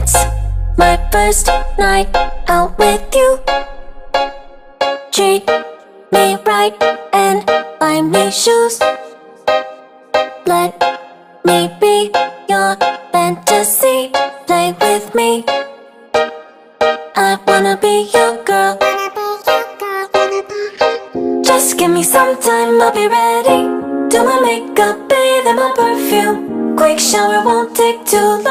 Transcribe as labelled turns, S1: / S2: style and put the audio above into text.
S1: It's my first night out with you. Treat me right and buy me shoes. Let me be your fantasy. Play with me. I wanna be your girl. Just give me some time, I'll be ready. Do my makeup, bathe in my perfume. Quick shower won't take too long.